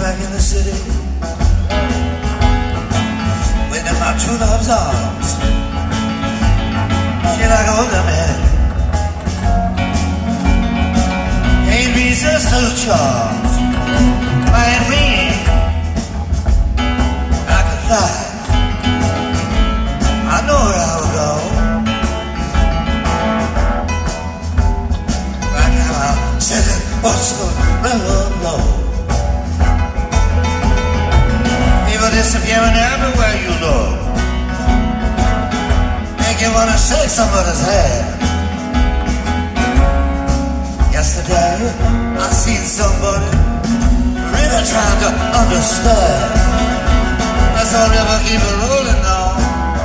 back in the city, waiting in my true love's arms. She like older men, can't resist her charms. Flying wing, I can fly. I know where I will go. Right now I'm sitting what's the low. People disappearing everywhere you look. Make you wanna shake somebody's hand. Yesterday I seen somebody really trying to understand. That's all ever keep it rolling on.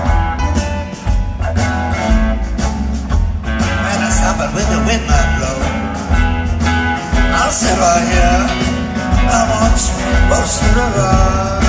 When I stop it when the wind might blow, I'll sit right here. I want most of the ride.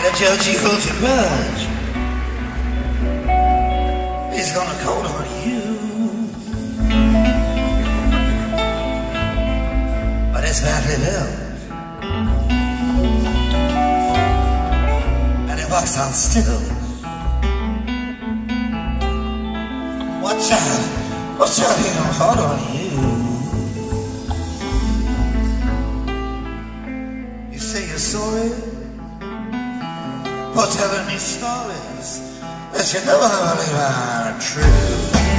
the judge, he holds a grudge. He's gonna call on you. But it's badly built, and it walks on stilts. Watch out, he gonna call on you. You say you're sorry for telling me stories that you never believe are true.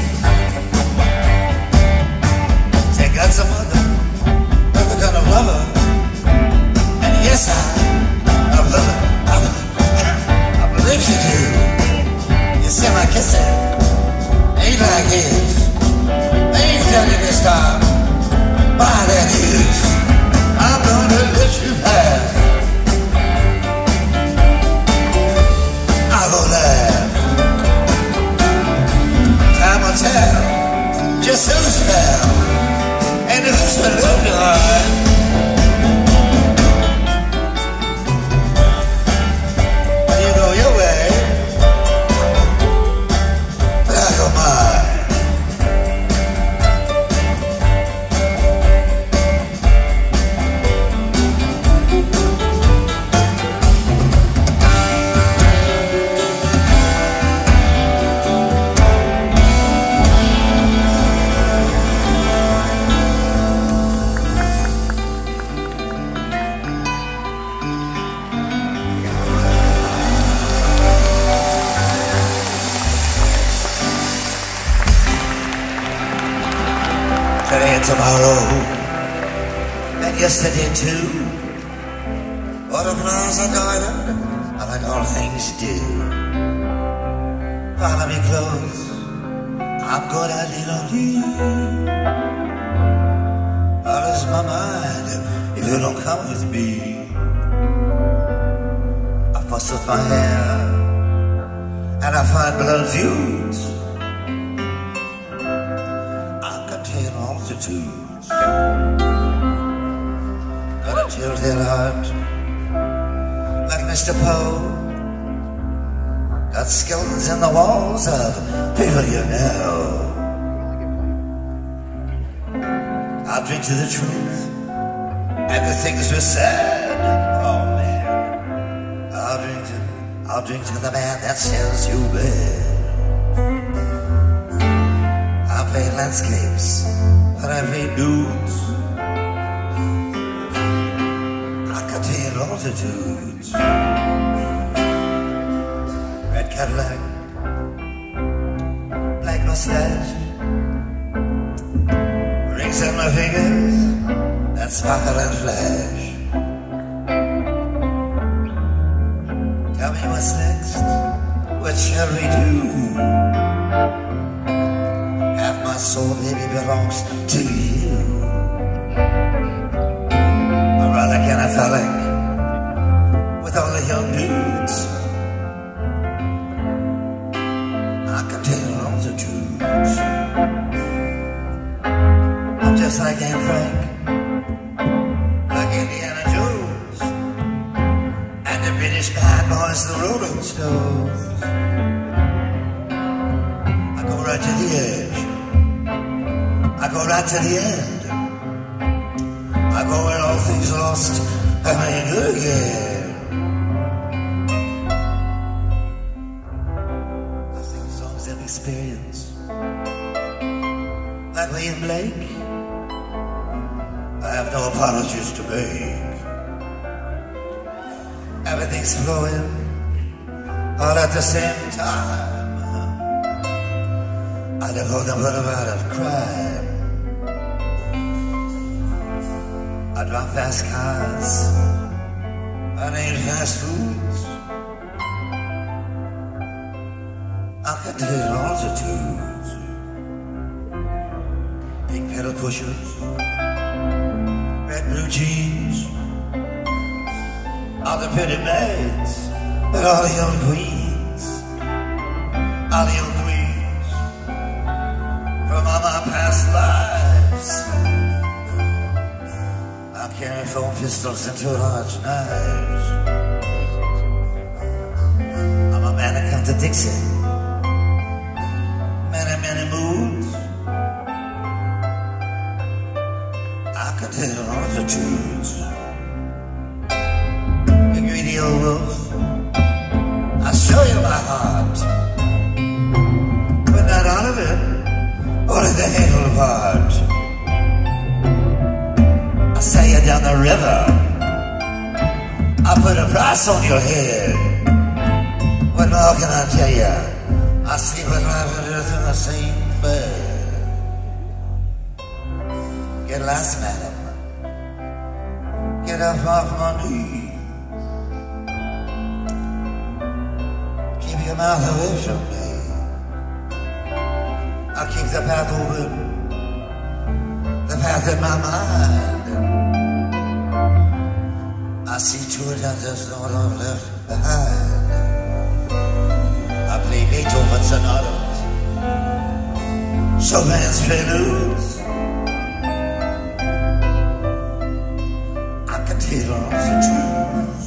Say God's a mother, the kind of lover, and yes, I believe you do. You see my kissing ain't like his. They ain't telling this time by their news. I'm gonna let you pass. I'll go laugh. Time will tell just who's fell and who's been looking hard. You go your way, but I go mine. Today and tomorrow, and yesterday too. Butterflies are guided, I like all things do. Follow me close, I'm gonna lean on you. I'll lose my mind if you don't come with me. I fuss with my hair, and I find blood feuds. Multitudes, gotta tilt their heart like Mr. Poe. Got skeletons in the walls of people you know. I'll drink to the truth and the things we said. Oh man, I'll drink to the man that sells you bad. I play landscapes, but I made dudes. I contain multitudes. Red Cadillac, black mustache, rings on my fingers that sparkle and flash. Tell me what's next, what shall we do? My soul, baby, belongs to you. I'm rather canaphilic with all the young dudes. I contain multitudes. I'm just like Anne Frank, like Indiana Jones, and the British Bad Boys, the Rolling Stones. I go right to the edge, I go right to the end. I go where all things lost are made good again. I sing songs of experience, like William Blake. I have no apologies to make. Everything's flowing all at the same time. I never them out of crime. I drive fast cars, I need fast foods. I can take altitudes, big pedal pushers, red blue jeans, all the pretty maids, and all the young queens, all the young queens from all my past lives. I carry 4 pistols and 2 large knives. come to Dixie. Many, many moons. I can tell all the truth. You greedy old wolf, I'll show you my heart. But not all of it, only the handle part. I sail you down the river, I put a price on your head. What more can I tell you? I sleep with life and earth in the same bed. Get lost, madam. Get up off my knees. Keep your mouth away from me. I'll keep the path open, the path in my mind. I see to it that there's no love left behind. I play Beethoven sonatas, Chopin's preludes. I can tell all the truth.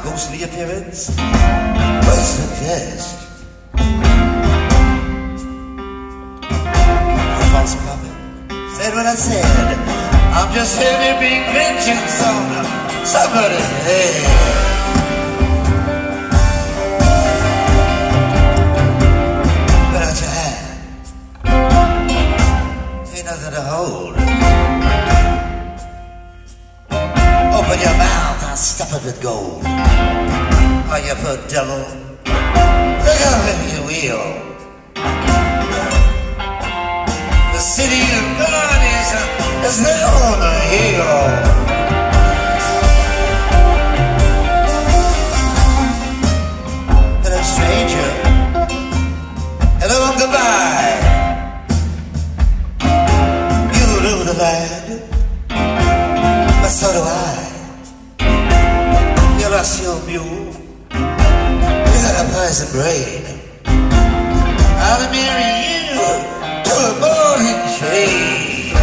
ghostly appearance would suggest. A false prophet said what I said. I'm just here to bring vengeance on somebody's head. Put out your hand. Ain't nothing to hold. Open your mouth, I'll stuff it with gold. Oh, you poor devil, look out if you will. The city of God is now on the hill. Hello, stranger. Hello, goodbye. You rule the land, but so do I. You lost your mule. You got a poison brain. I'll marry you to a ball and chain.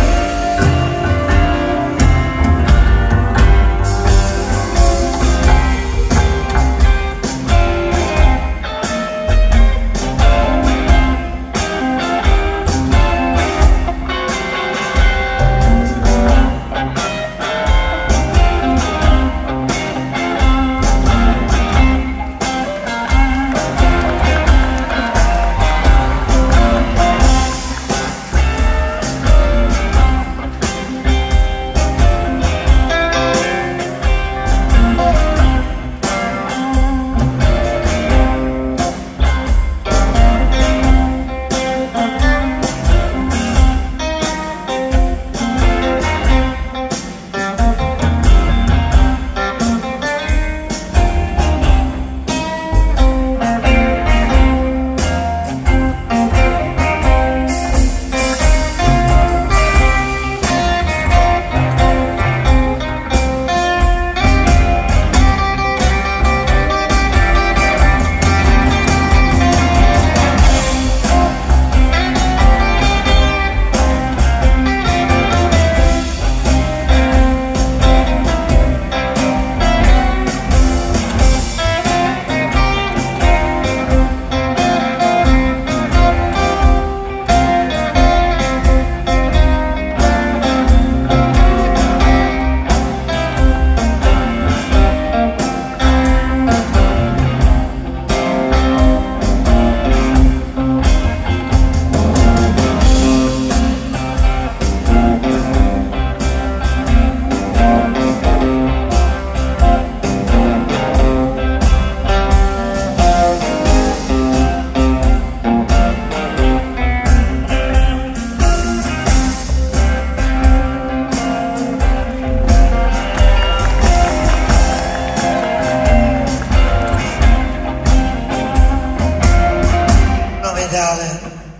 Darling,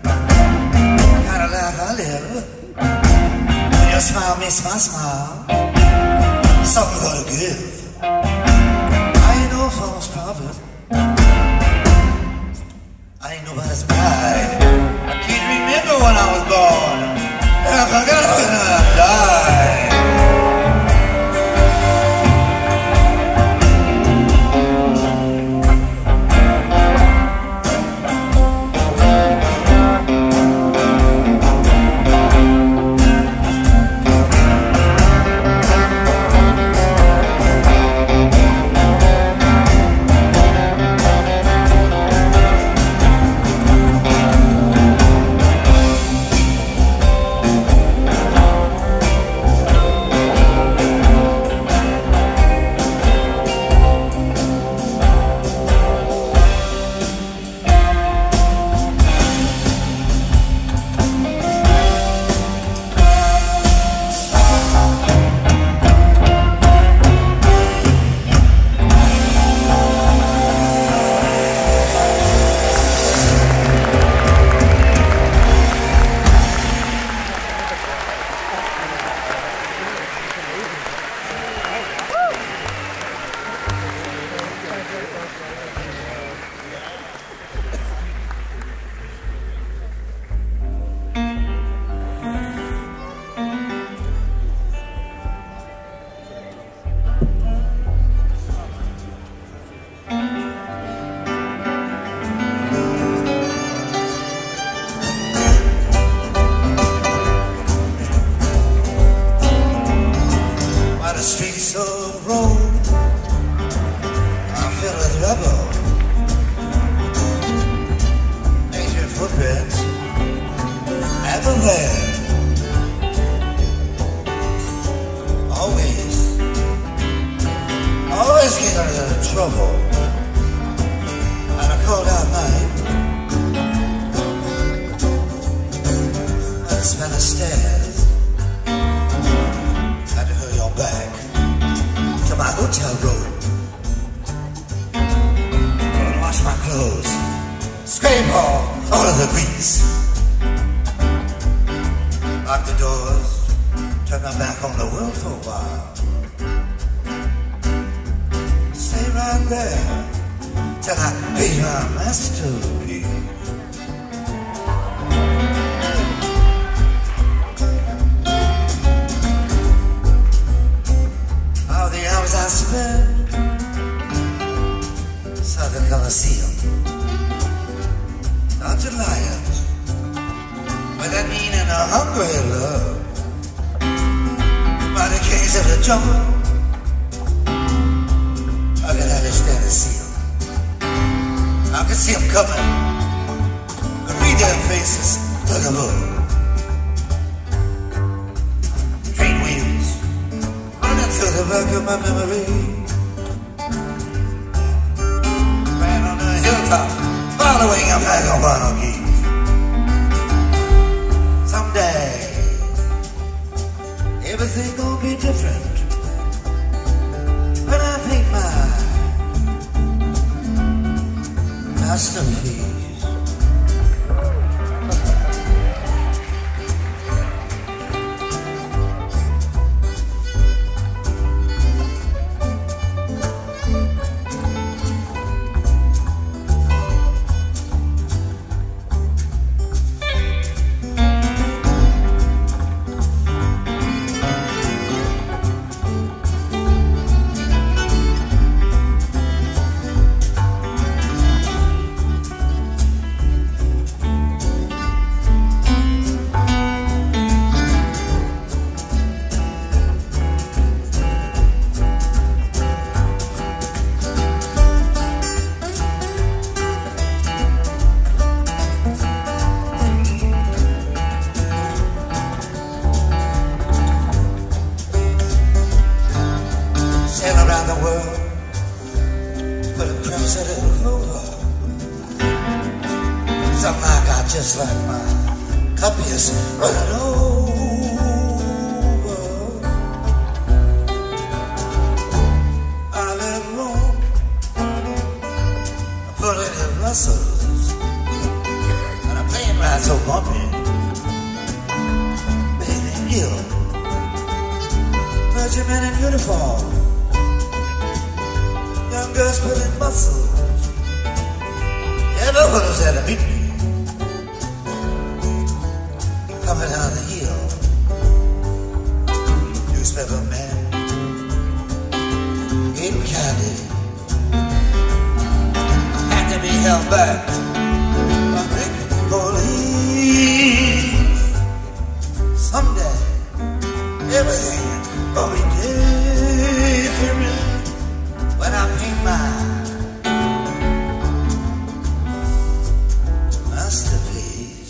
kinda life I live. When your smile makes my smile, something gotta give. I ain't no false prophet, I ain't nobody's bride. I can't remember when I was born, and I forgot when I died. hotel room. Gonna wash my clothes, scrape off all of the grease. Lock the doors, turn my back on the world for a while. Stay right there till I be my masterpiece. All the hours I spent saw the Colosseum, not to lions, but that mean and a hungry love. By the kings of the jungle, I could understand and see them. I could see them coming, could read their faces like a book. Train wheels running through the back of my memory. Ran on the hilltop, following a vagabond geese. Someday everything gonna be different when I paint my masterpiece. Around the world with a crimson and clover. Something I got just like my cup is running over. I let Rome, I put it in Brussels, and a plane ride so bumpy, made it ill. Clergymen in uniform, young girls putting muscles. Everyone was there to meet me. Coming down the hill, newspaper man, eating candy, had to be held back by big police. Someday, everything will be different when I paint my masterpiece.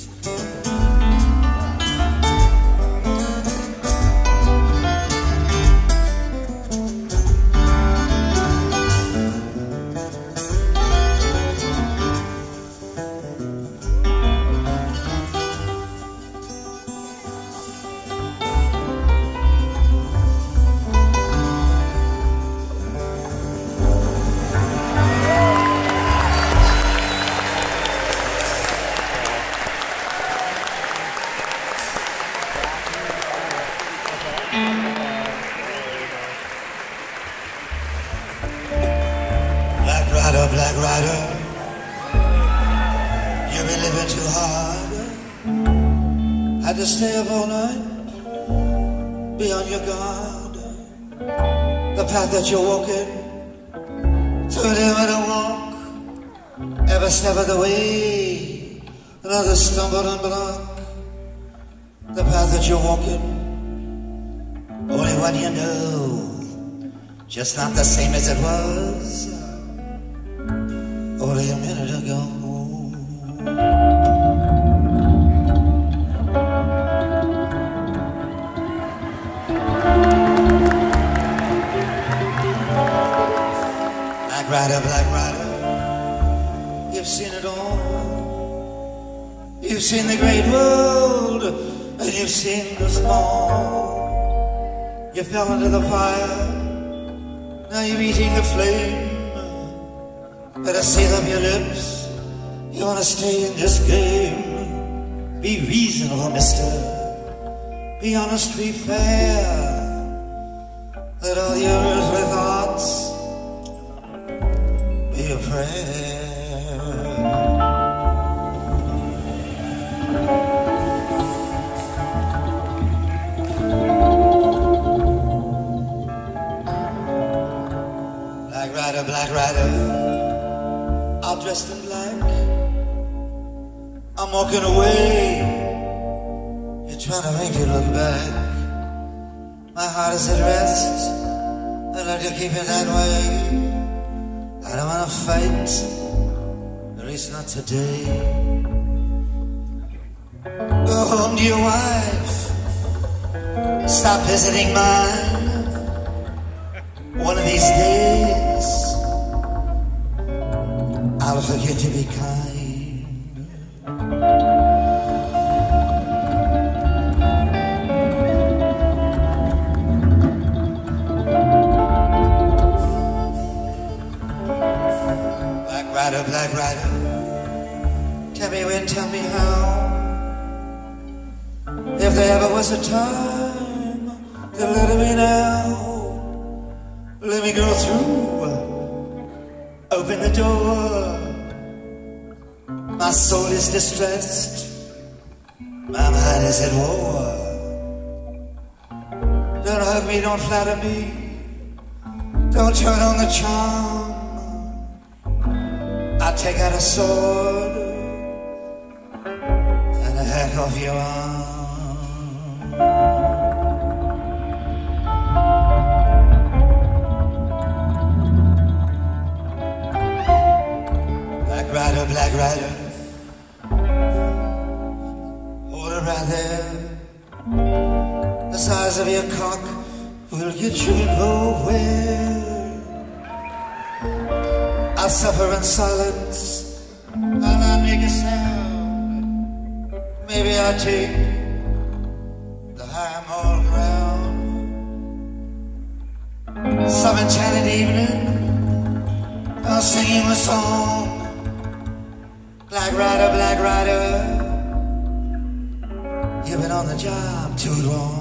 Black Rider, you've been living too hard. Had to stay up all night, be on your guard. The path that you're walking, to live and walk, every step of the way, another stumble and block. The path that you're walking, only one you know, just not the same as it was only a minute ago. Black Rider, you've seen it all. You've seen the great world, and you've seen the small. You fell into the fire, Now you're eating the flame. Better seal up your lips. You wanna stay in this game. Be reasonable, mister. Be honest, be fair. Let all your earthly thoughts be a prayer. Black rider, all dressed in black. I'm walking away. You're trying to make it look back. My heart is at rest. I'd like to keep it that way. I don't wanna fight, at least not today. Go home to your wife. Stop visiting mine. One of these days I'll forget to be kind. Black rider, tell me when, tell me how. If there ever was a time, then let it be now. Let me go through, open the door. My soul is distressed, my mind is at war. Don't hug me, don't flatter me, don't turn on the charm. I'll take out a sword and hack off your arm. Black rider, hold it right there. The size of your cock will get you nowhere. I'll suffer in silence, I'll not make a sound. Maybe I'll take the high moral ground. Some enchanted evening, I'll sing you a song. Black rider, you've been on the job too long.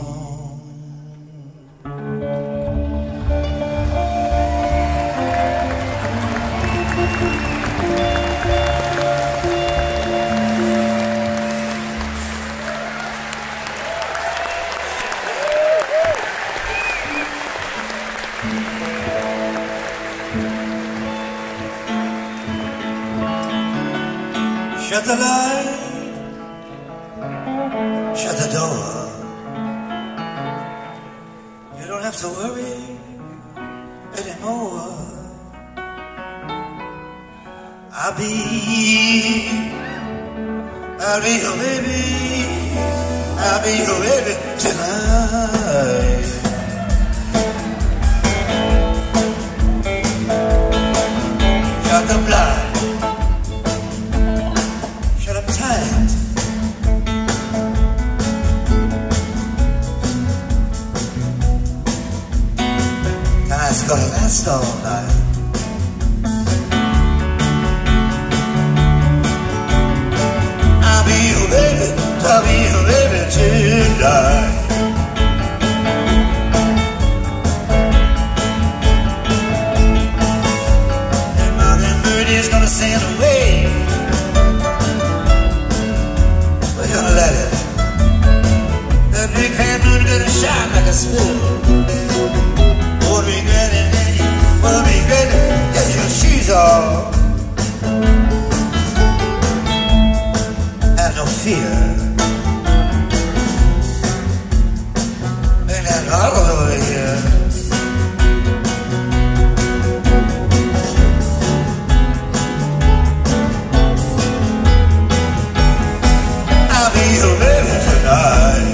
Shut the light, shut the door. You don't have to worry anymore. I'll be your baby, I'll be your baby tonight. Shut the blind. It's gonna last all night. I'll be your baby, I'll be your baby tonight. And Mockingbird is gonna sail away. We're gonna let it. That big hand moon gonna shine like a spoon. We'll be grinning, we'll be grinning, get your shoes off. Have no fear. Ain't that all over here? I'll be your baby tonight.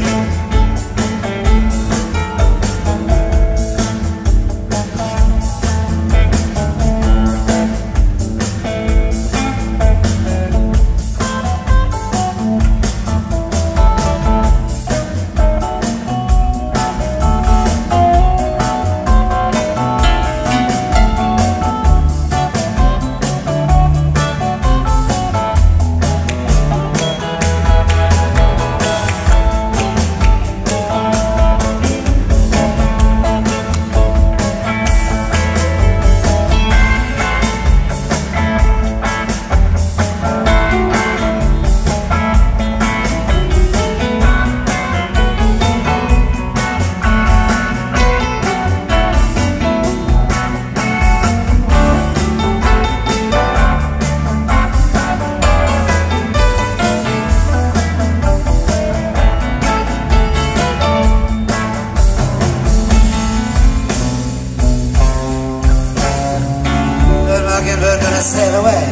away.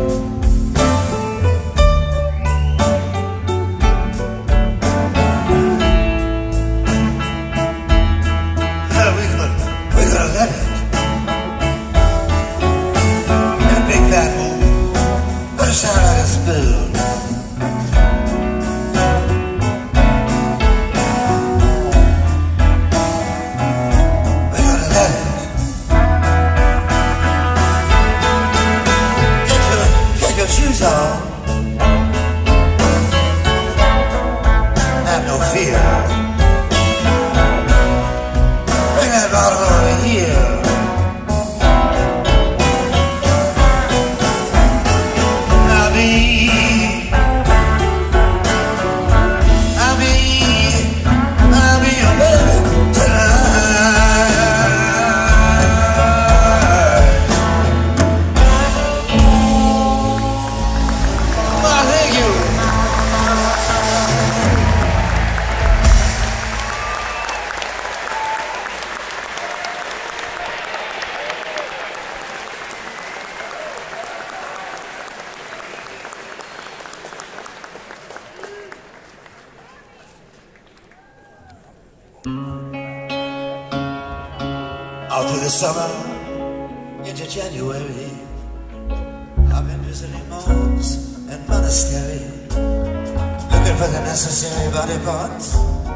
We're gonna let it. In a big fat moon, but it sound like a spoon. We're gonna let it. Get your shoes on. Have no fear. Bring that bottle over here. I'll be your baby tonight. Well, thank you. All through the summer, into January, I've been visiting monks and monasteries, looking for the necessary body parts,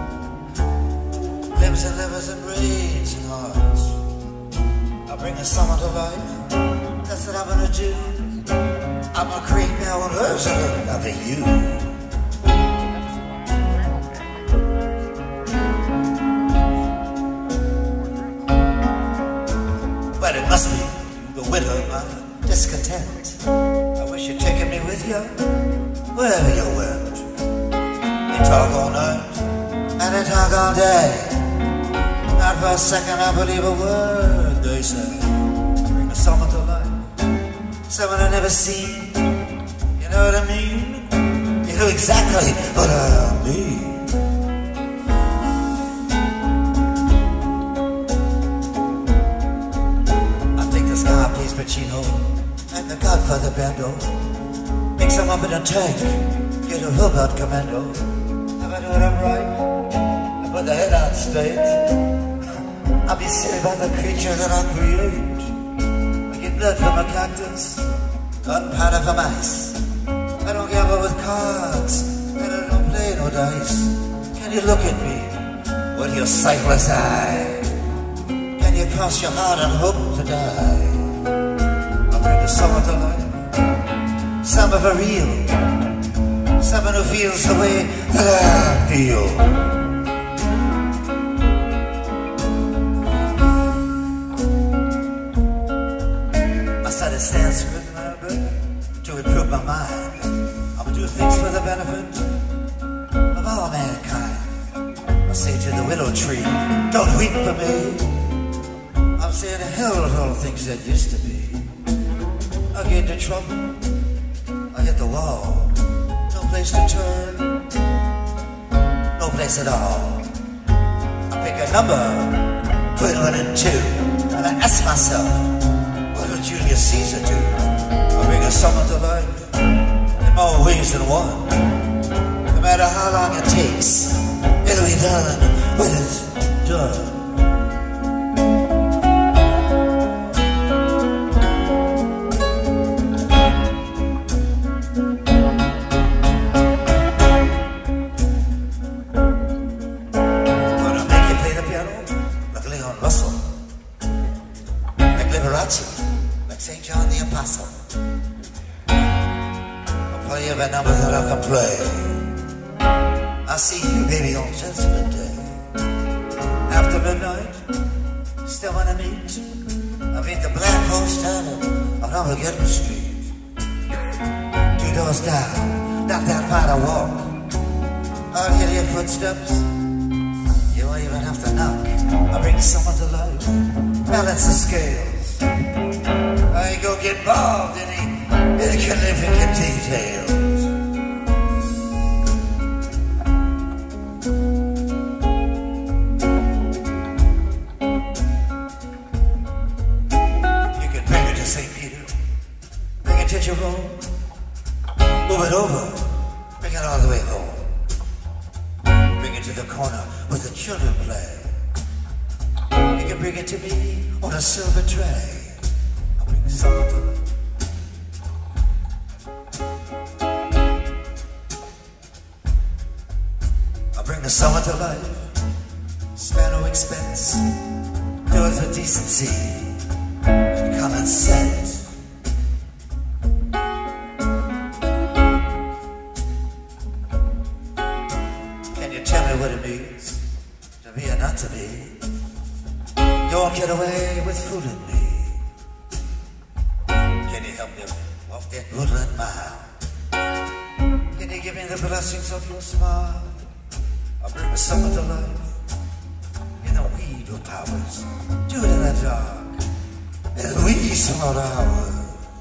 limbs and livers and brains and hearts. I'll bring the summer to life, that's what I'm gonna do. I'm gonna create my own version of you. But it must be the winter of my discontent. I wish you'd taken me with you wherever you went. They talk all night and they talk all day. Not for a second I believe a word they say. Bring the summer to life, someone I've never seen. You know what I mean? You know exactly what I mean. Pacino and the Godfather bando, mix them up in a tank, get a robot commando. If I do it up right, I put the head out straight. I'll be silly by the creature that I create. I get blood from a cactus, gunpowder from ice. I don't gamble with cards, and I don't play no dice. Can you look at me with your sightless eye? Can you cross your heart and hope to die? Bring the summer to life, summer for real, someone who feels the way that I feel. I started Sanskrit in my book to improve my mind. I'm gonna do things for the benefit of all mankind. I say to the willow tree, don't weep for me. I'm saying a hell of all things that used to be. I get into trouble, I hit the wall. No place to turn, no place at all. I pick a number, put 1 and 2, and I ask myself, what would Julius Caesar do? I bring a summer to life in more ways than one. No matter how long it takes, it'll be done when it's done. Like St. John the Apostle. I'll play you a number that I can play. I'll see you, baby, on Judgment Day. After midnight, still wanna meet? I'll meet the Black Horse Tavern on Armageddon Street. 2 doors down, not that far to walk. I'll hear your footsteps. You won't even have to knock. I'll bring someone to life. Balance the scales. I ain't gonna get involved in any insignificant details. You can bring it to St. Peter, bring it to get your roll, move it over, bring it all the way home. Bring it to the corner where the children play. You can bring it to me on a silver tray. I'll bring summer to life. I'll bring the summer to life. Spare no expense. Do it with decency and common sense. Can you tell me what it means to be or not to be? You won't get away with fooling me. Can you help me walk that woodland mile? Can you give me the blessings of your smile? I'll bring the summer to life. In the weed of powers, do it in the dark, and we small hours.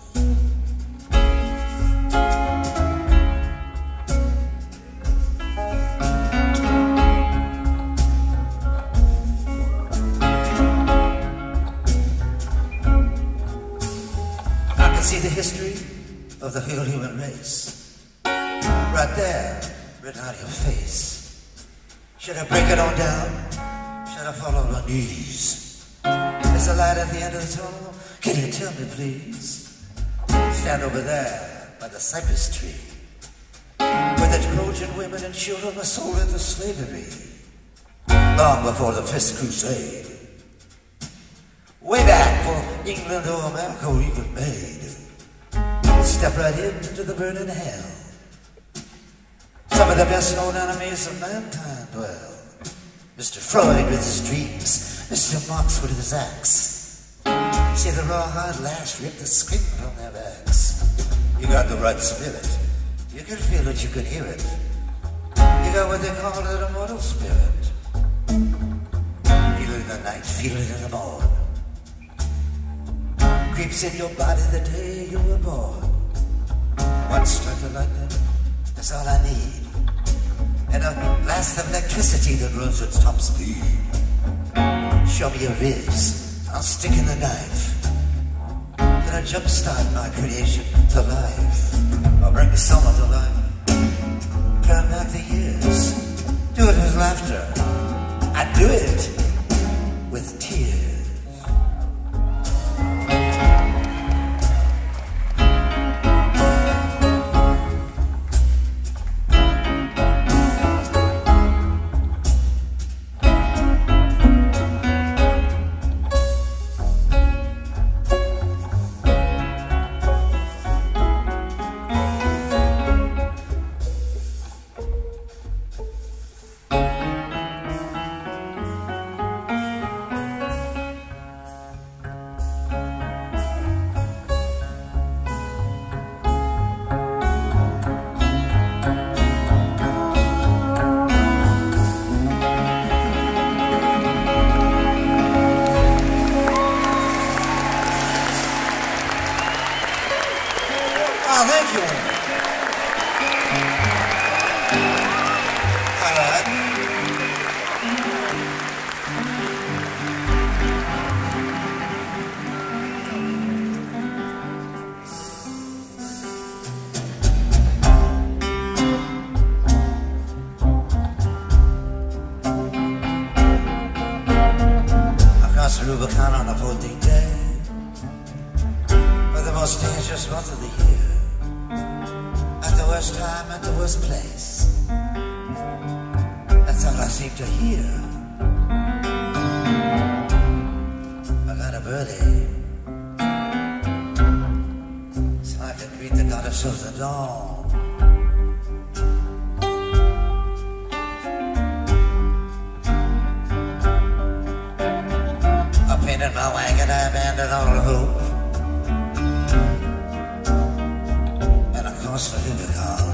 See the history of the whole human race right there, written on your face. Should I break it on down? Should I fall on my knees? There's a light at the end of the tunnel. Can you tell me, please? Stand over there by the cypress tree, where the Trojan women and children were sold into slavery long before the First Crusade. Way back for England or America were even made. Step right into the burning hell. Some of the best known enemies of mankind dwell. Mr. Freud with his dreams, Mr. Marx with his axe. See the rawhide lash rip the skin from their backs. You got the right spirit. You can feel it, you can hear it. You got what they call an immortal spirit. Feel it in the night, feel it in the morn. Creeps in your body the day you were born. One strike of lightning, that's all I need. And a blast of electricity that runs at top speed. Show me your ribs, I'll stick in the knife. Then I jumpstart my creation to life. I'll bring the summer to life. Turn back the years. Do it with laughter. I do it with tears. Oh, thank you. All right. Across the Rubicon on the 14th day of the most dangerous month of the year. At the worst time, at the worst place. That's all I seem to hear. I got up early so I can greet the goddess of the dawn. I painted my wagon, I abandoned all hope. The Rubicon.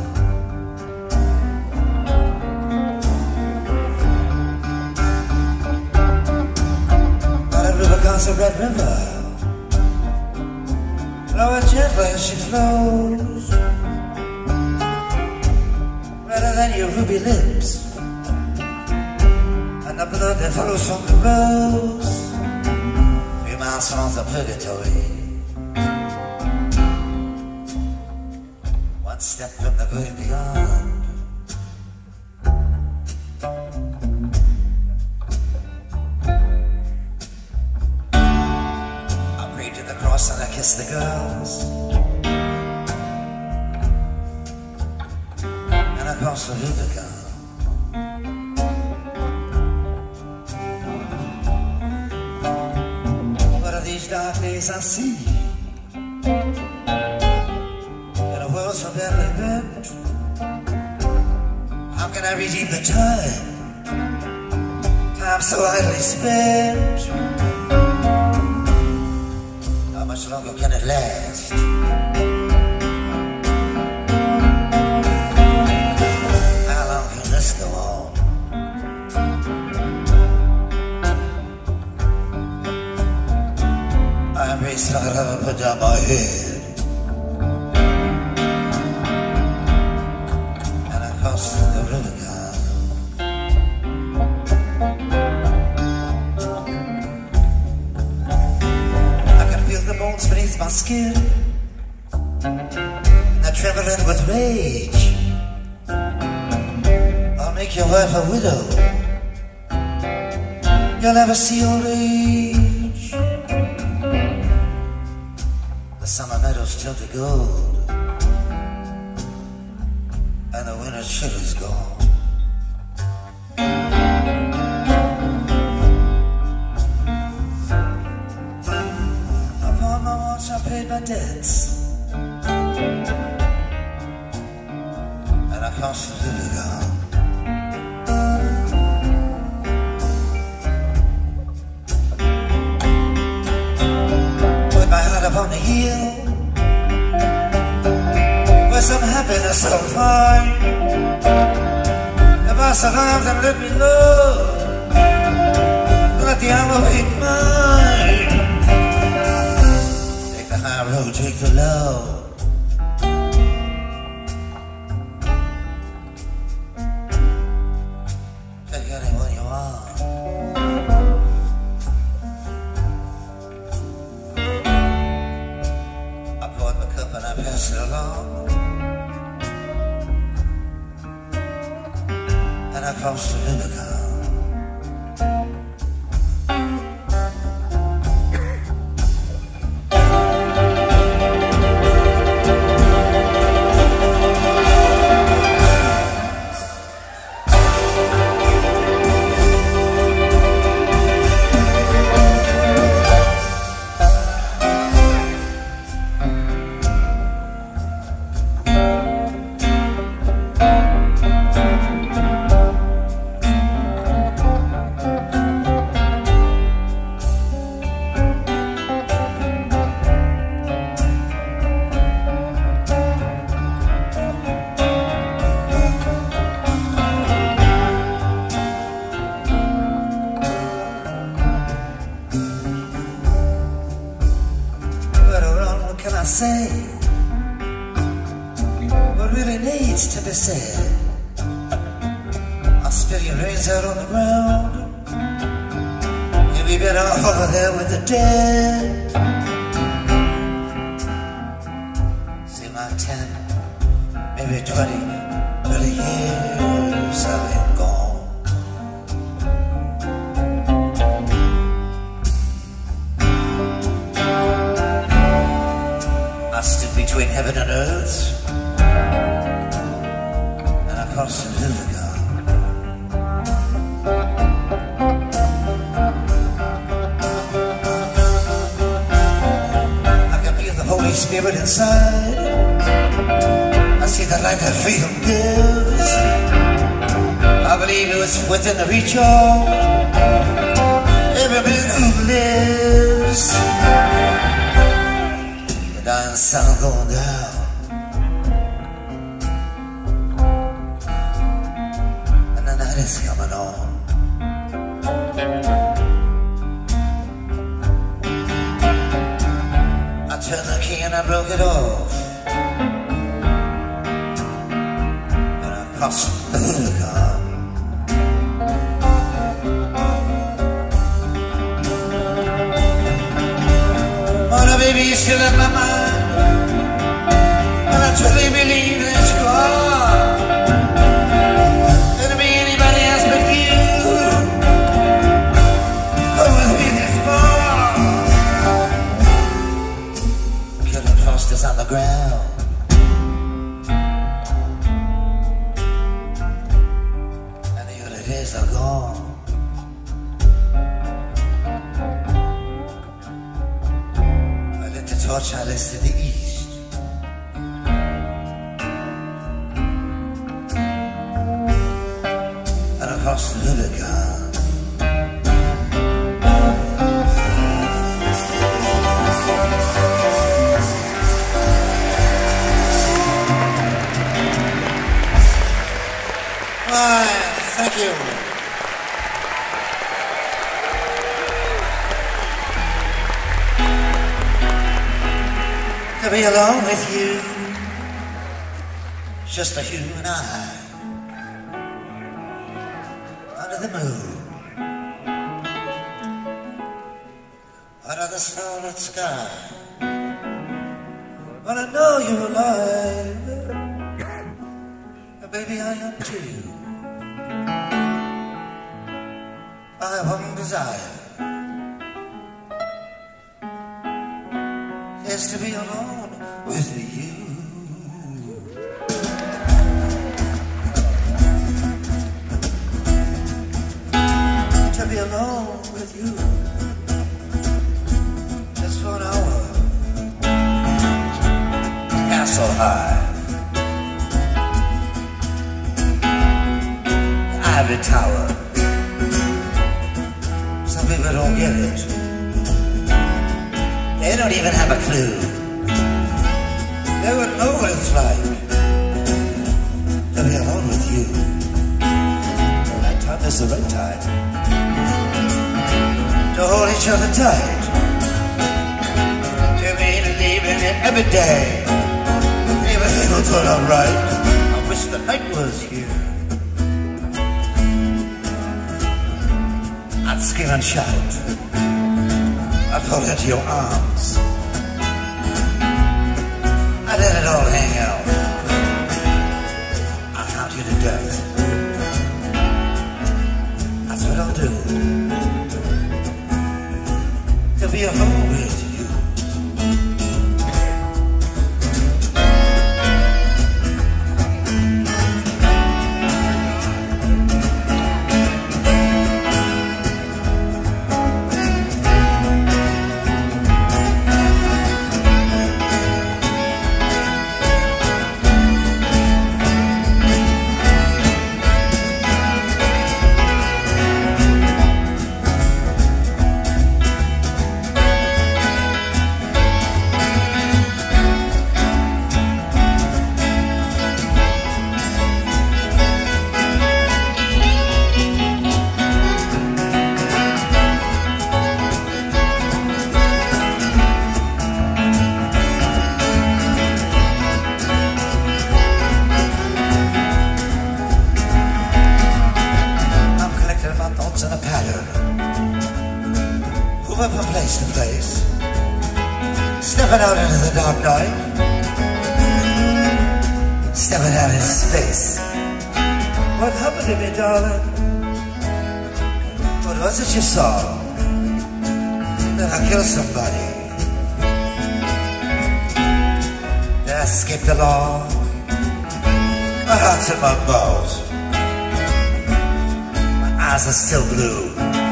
But a Rubicon's a red river, flowing gently as she flows, redder than your ruby lips, and the blood that flows from the rose. 3 miles from the purgatory. one step from the great beyond. I prayed to the cross and I kissed the girls, and I crossed the Rubicon. But of these dark days I see, so badly bent, how can I redeem the time so idly spent? How much longer can it last? How long can this go on? I embrace it, I'll ever put down my head. The Rubicon. I can feel the bones beneath my skin, they're trembling with rage. I'll make your wife a widow, you'll never see old age. The summer meadows turn to gold, and the winter chill is gone. Upon my watch I paid my debts, and I crossed the Rubicon. Put my heart upon the hill where some happiness I'll find. If I survive them, let me know, let the hour make mine. Take the high road, take the low. Take anyone you want. I poured my cup and I passed it along, and I crossed the Rubicon. Say what really needs to be said. I'll spill your brains out on the ground. You'll be better off over there with the dead. See, my 10, maybe 20 years I've been gone. I stood between heaven and earth, and I crossed the Rubicon. I can feel the Holy Spirit inside. I see the light that freedom gives. I believe it was within the reach of every man who lives. The dying sun going down, and the night is coming on. I turned the key and I broke it off, and I crossed the Rubicon. Oh, no, baby, you're still in my mind, and I truly believe that Charles to the east. And across the Rubicon. Why, thank you. To be alone with you, just you and I, under the moon, under the starlit sky. But I know you're alive, and baby I am too. I have one desire, is to be alone with you. To be alone with you, just for an hour. Castle high, Ivy Tower. Some people don't get it. They don't even have a clue. They wouldn't know what it's like to be alone with you. Well, that time is the right time to hold each other tight, to be leaving it every day. Everything will turn out right. I wish the night was here. I'd scream and shout, I'd fall into your arms, I'd let it all hang out, I'll count you to death. That's what I'll do, to be alone with you. From place to place, stepping out into the dark night, stepping out in space. What happened to me, darling? What was it you saw? Did I kill somebody? Did I escape the law? My heart's in my mouth, my eyes are still blue.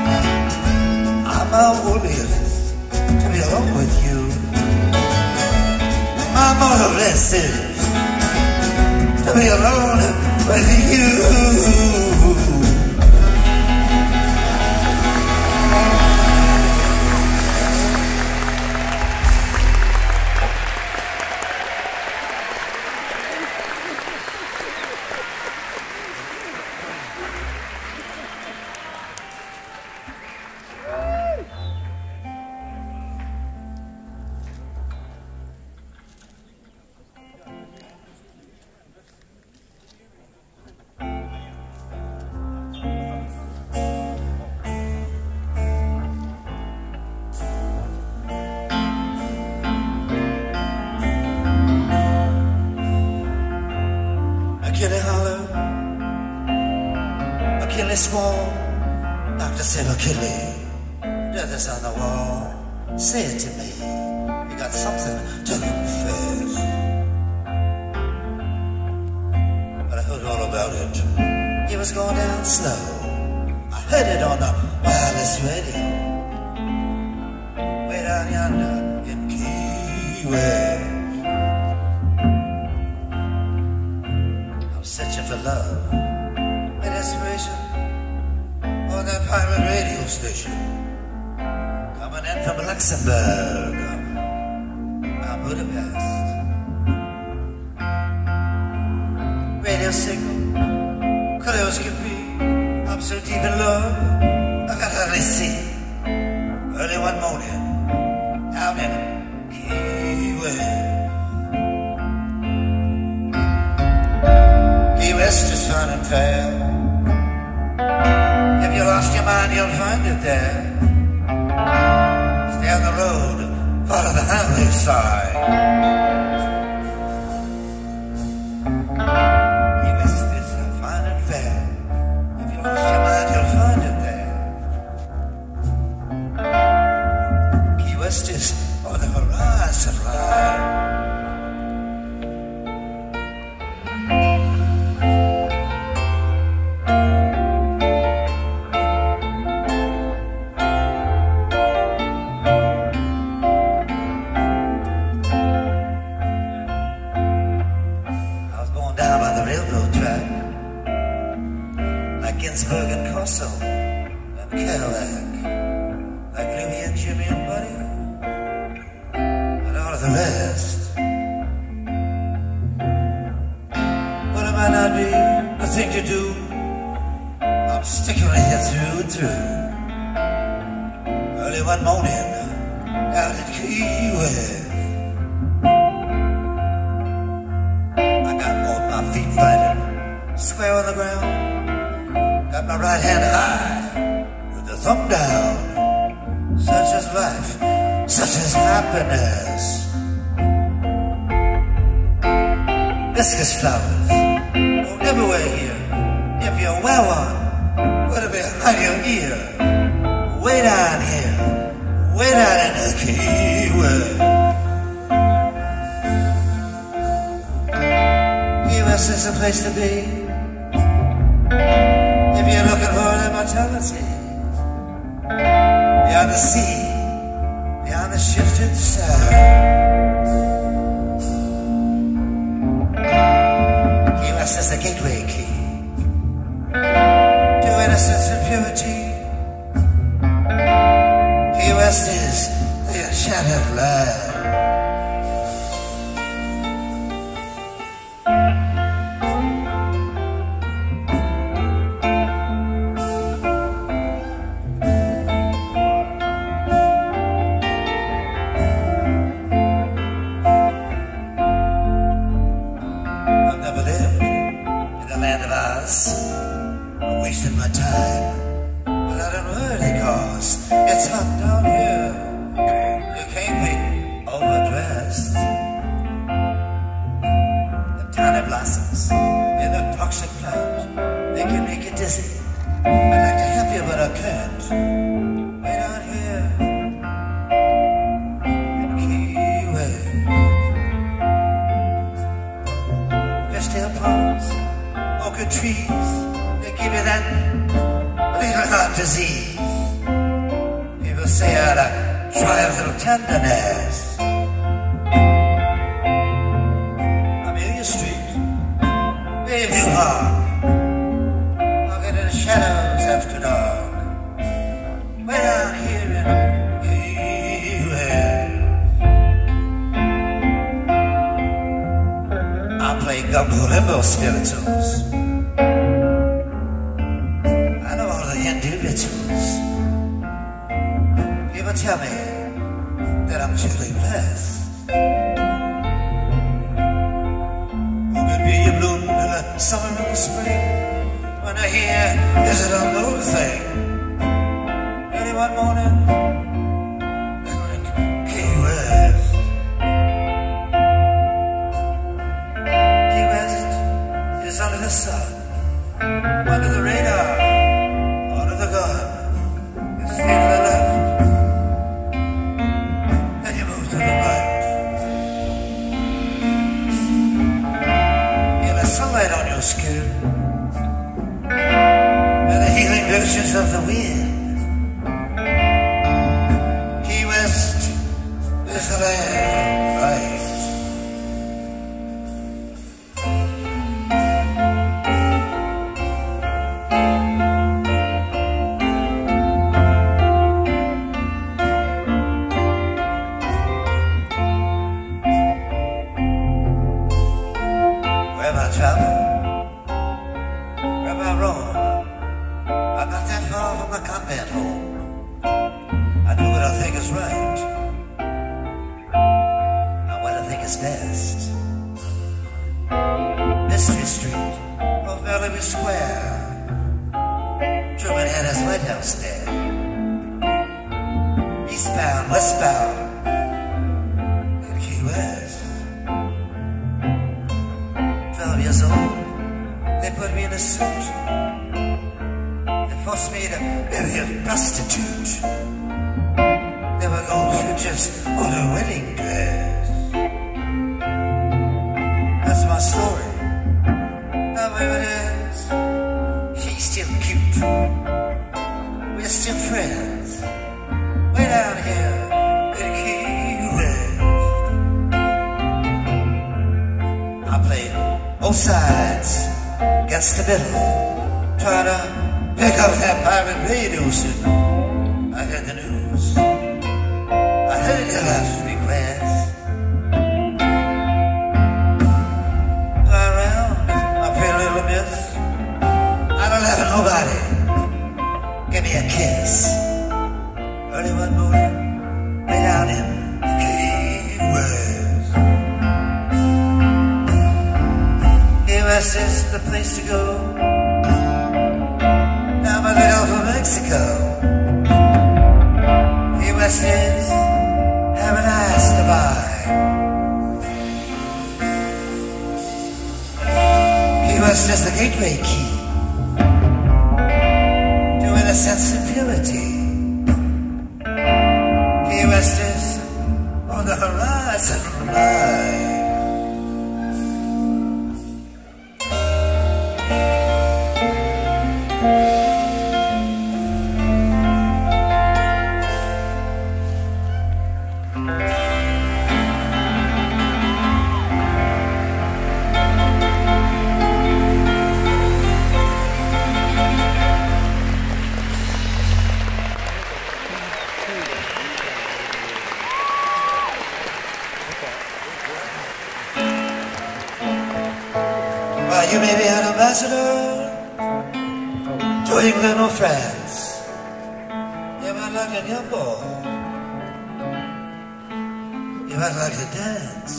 My willingness to be alone with you. My motiveness is to be alone with you. Achilles Hollow, Achilles Small, Dr. St. Achilles, death is on the wall. Say it to me, you got something to confess. But I heard all about it. He was going down slow. I heard it on the wireless radio, way down yonder in Key West. I'm searching for love and inspiration on that pirate radio station, coming in from Luxembourg, Budapest. Radio signal, clear as can be. I'm so deep in love, I can hardly see. Early one morning, out in Key West. Key West is fun and fair. If you lost your mind, you'll find it there. Stay on the road, follow the highway side. Key West is fun and fair. If you lost your mind, you'll find it there. Key West is on the horizon line. Ginsberg and Corso and Cadillac, like Louie and Jimmy and Buddy and all of the rest. Well, it might not be a thing to do, I'm sticking with you through and through. Early one morning out at Key West, I got both my feet fighting square on the ground. Got my right hand high, with the thumb down. Such is life, such is happiness. Viscous flowers, oh, everywhere here. If you wear one, put it behind your ear. Way down here, way down in the Key West. Key West is the place to be if you're looking for immortality. Beyond the sea, beyond the shifted sand. Key West is the gateway key to innocence and purity. Key West is the enchanted land. I'm wasting my time without an early cause. It's hot down here, you can't be overdressed. The tiny blossoms in the toxic plant, they can make you dizzy. I'd like to help you, but I can't. Way down here in Key West, fishtail ponds, orchid trees, they give you that little heart disease. People say I ought to try a little tenderness. Amelia Street, Bayview Park, walking in the shadows after dark. Way down here in Key West, I play gumbo limbo spirituals. People tell me that I'm truly blessed. Who could be you bloom in the summer and the spring, when I hear is it a new thing? Early one morning, in Key West. Key West is under the sun, under the radar, under the gun. You stay to the left, and you move to the right. Feel the sunlight on your skin, and the healing virtues of the wind. Key West is the land, right? Wherever I travel, wherever I roam, I'm not that far from my convent home. I do what I think is right, and what I think is best. Mystery Street or Bellevue Square, Truman had his White House there. Eastbound, westbound, in Key West. 12 years old, they put me in a suit. They forced me to marry a prostitute. There were gold futures on her wedding dress. That's my story. Now where it is, she's still cute. We're still friends. Way down here in Key West. I played both sides against the middle, trying to pick up that pirate radio signal. I heard the news. I heard your last request. Turn around, my pretty little miss. I don't have nobody. Give me a kiss. Early one morning, way down in Key West. Key West is the place to go. Down by the Gulf of Mexico. Key West is paradise divine. Key West is the gateway key to innocence and purity. Key West is on the horizon line. You may be an ambassador to England or France. You might like a gamble. You might like to dance.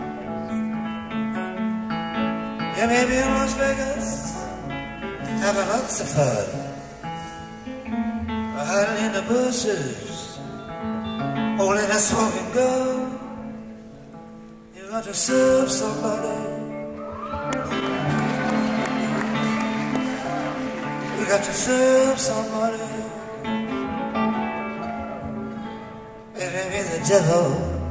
You may be in Las Vegas, having lots of fun, or hiding in the bushes, holding a smoking gun. You got to serve somebody. You got to serve somebody. It may be the devil,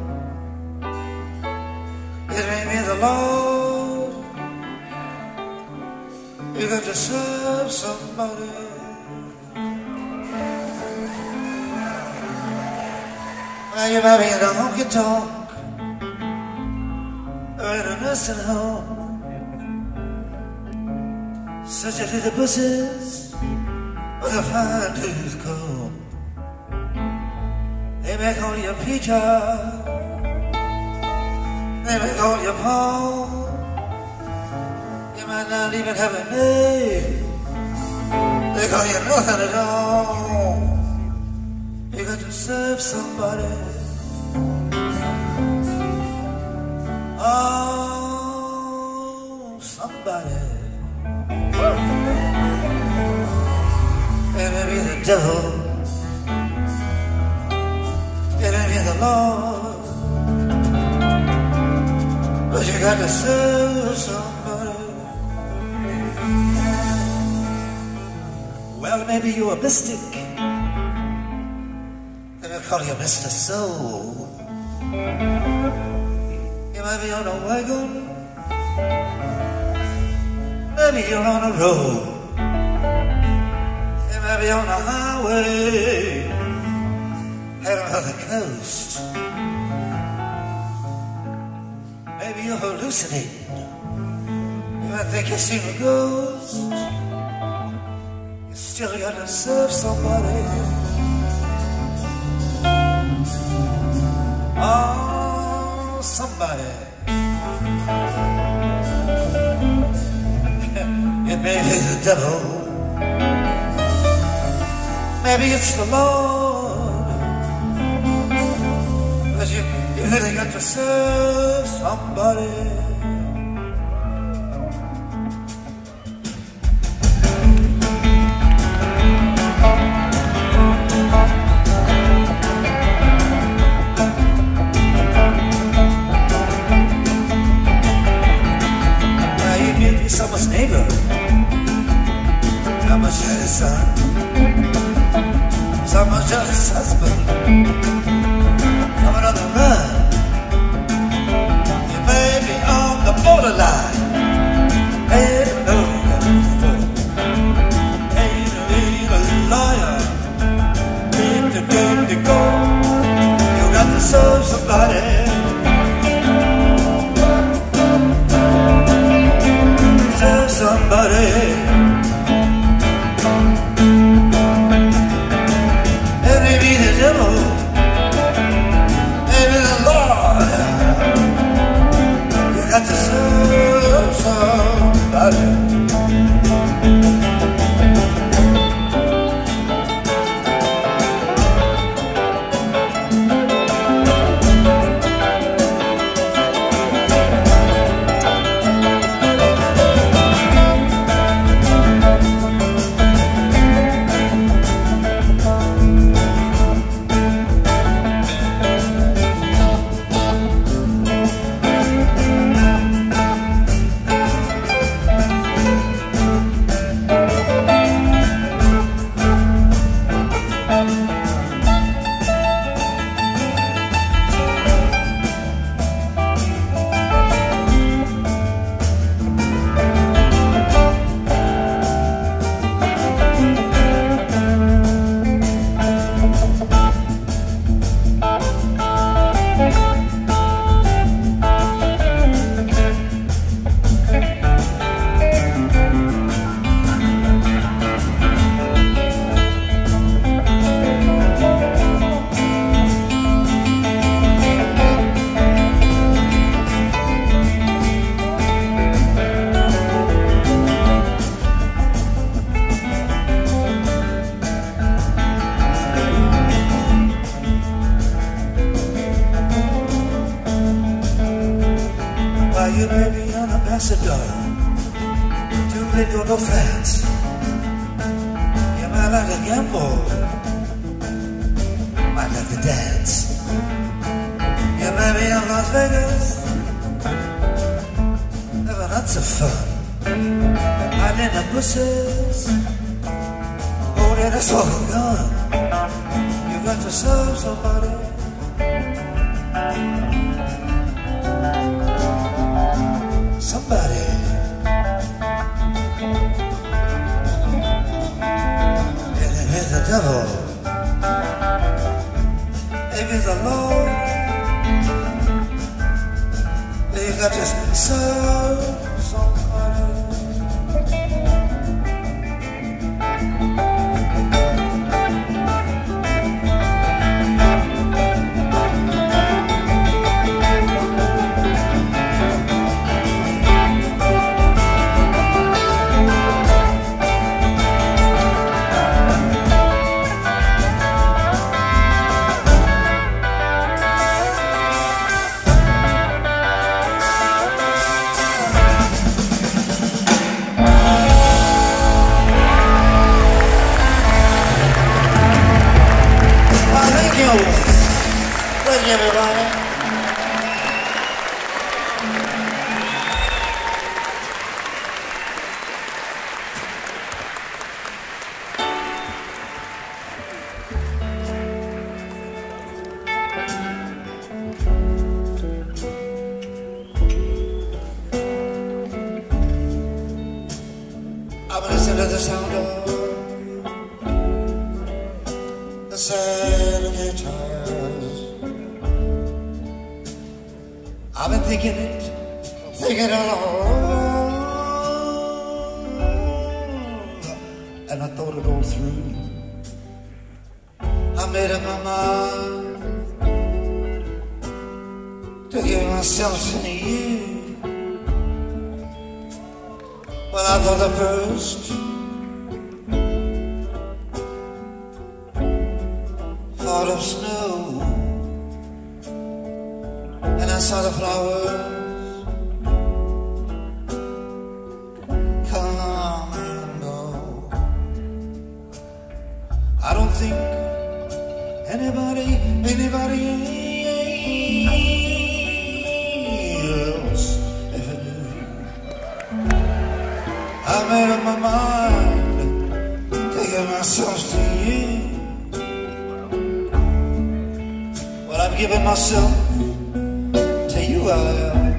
it may be the Lord. You got to serve somebody. Well, you might be in a honky-tonk or in a nursing home, searching through the bushes with a fine-tooth comb. They may call you a preacher, they may call you Paul. You might not even have a name, they call you nothing at all. You got to serve somebody. Oh, somebody. It may be the devil, it may be the Lord, but you got to serve somebody. Well, maybe you're a mystic, they may call you Mr. Soul. You might be on a wagon, maybe you're on a road, you might be on a highway, heading for the coast. Maybe you're hallucinating, you might think you've seen a ghost. You still gotta serve somebody. Oh, somebody. devil, maybe it's the Lord, but you really got to serve somebody. Someone's neighbor, someone's jealous son, someone's jealous husband, someone on the run. You may be on the borderline. Hey, no, ain't a liar. Need to go. You got to serve somebody. Somebody, maybe the devil, maybe the Lord. You got to serve somebody. You may be an ambassador to little France. You might like to gamble, might like to dance. You may be in Las Vegas, having lots of fun. Hiding the bushes, holding a smoking gun. You got to serve somebody. Somebody, and it is the devil, it is the Lord. You got to serve somebody. Thank you, everybody. I've been listening to the sound of the sad guitars. I've been thinking it all, and I thought it all through. I made up my mind to give myself to you. Well, I thought at first of snow, and I saw the flowers come and go. I don't think anybody else ever knew. I made up my mind to give myself to you. Well, I've given myself to you, I am.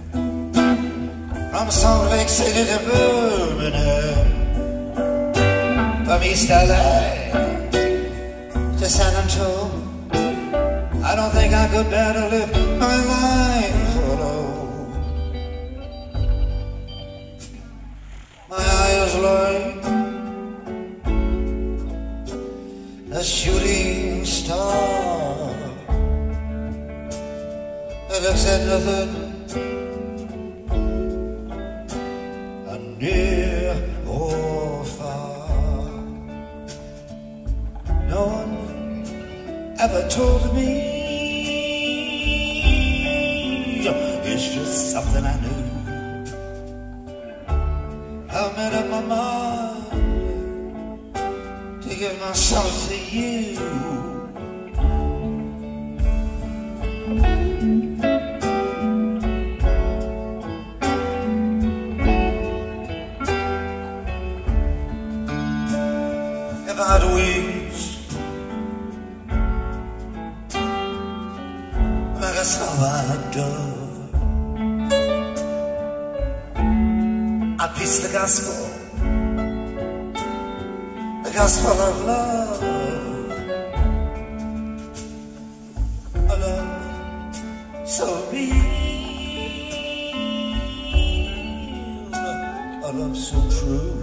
From Salt Lake City to Birmingham, from East LA to San Antonio, I don't think I could bear to live my life alone. My eyes like a shooting star that looks at nothing near or far. No one ever told me, it's just something I knew. I made up my mind to give myself to you. If I had wings like a snow-white dove, I'd preach the gospel of love, a love so real, a love so true.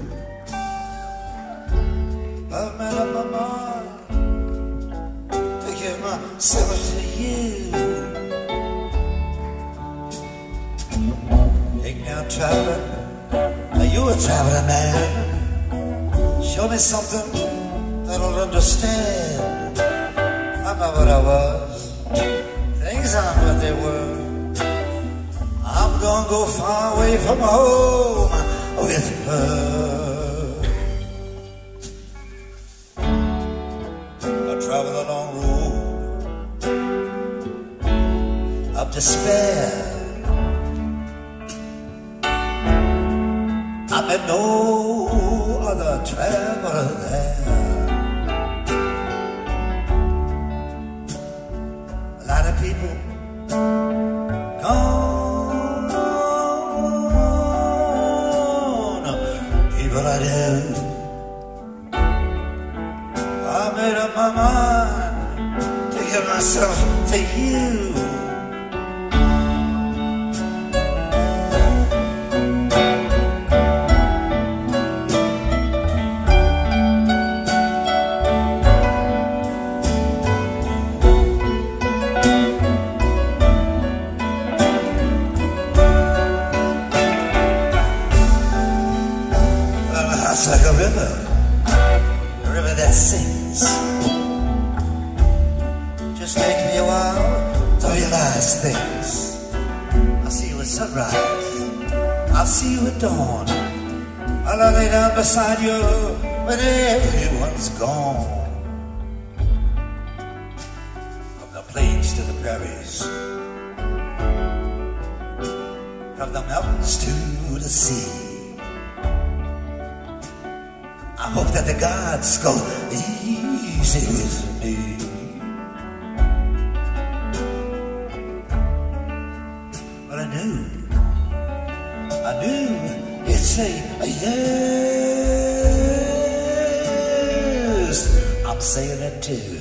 I've made up my mind to give myself to you. Take me out traveling, are you a traveling man? Show me something that I'll understand. I'm not what I was, things aren't what they were. I'm gonna go far away from home with her. Travel a long road of despair. I met no other traveler there. A lot of people gone, people I knew. I made up my mind to give myself to you. Well, my heart's like a river that sings. Just takes me a while to realize things. I'll see you at sunrise, I'll see you at dawn. I'll lay down beside you when everyone's gone. From the plains to the prairies, from the mountains to the sea, I hope that the gods go easy with me. But I knew it's a yes. I'm saying it too.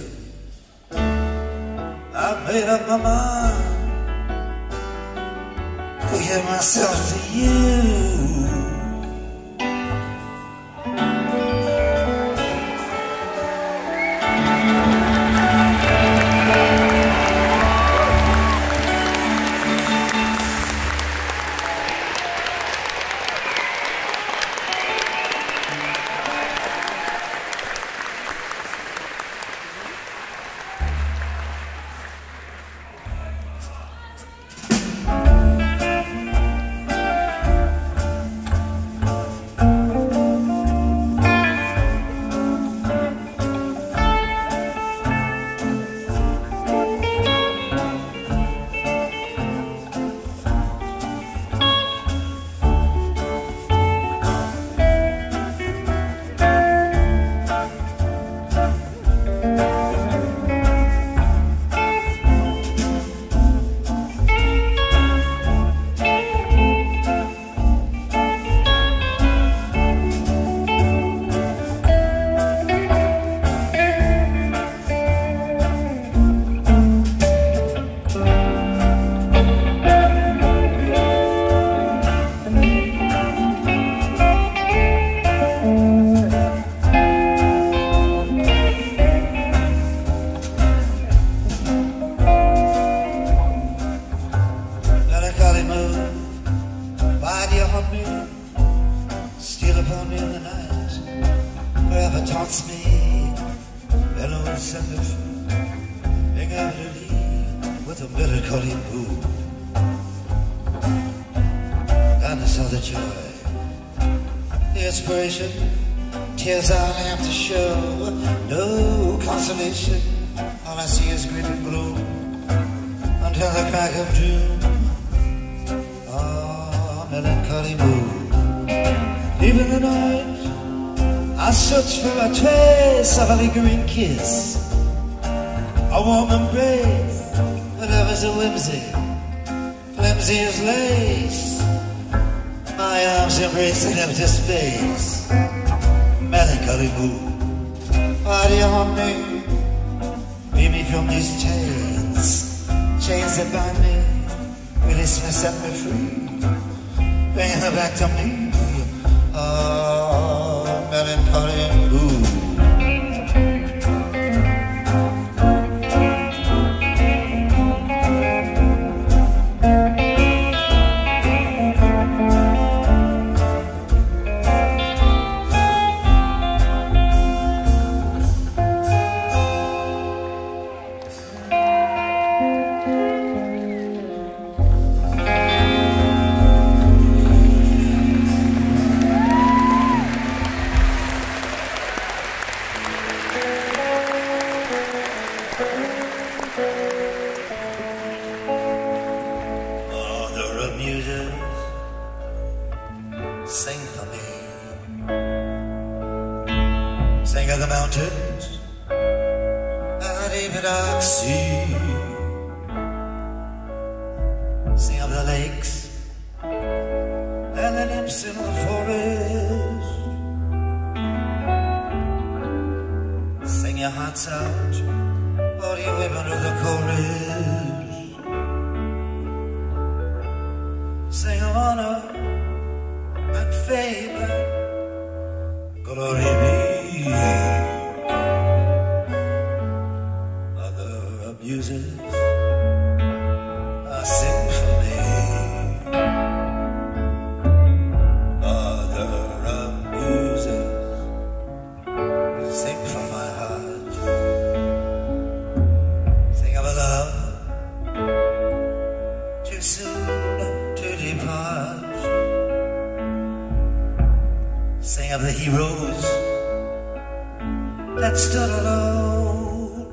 I made up my mind to give myself to you. steal upon me in the night, forever taunts me, bellows and the being able to leave with a melancholy mood. Goodness of the joy, the inspiration, tears I only have to show, no consolation, all I see is grit and gloom, until the crack of doom. Oh, melancholy mood. Even the night, I search for a trace of a lingering kiss, a warm embrace, whatever's a whimsy, flimsy as lace. My arms embrace an empty space. Melancholy mood. Why do you haunt me? Free me from these chains, chains that bind me, release me, set me free, bring her back to me. Oh, melancholy mood. Sing for me, sing of the mountains and the deep dark sea, sing of the lakes and the nymphs in the forest, sing your hearts out, all you women of the chorus, sing of honor and fame, glory be. Mother of muses, sing for me. Mother of muses, sing for my heart. Sing of a love too soon to depart. Sing of the heroes that stood alone,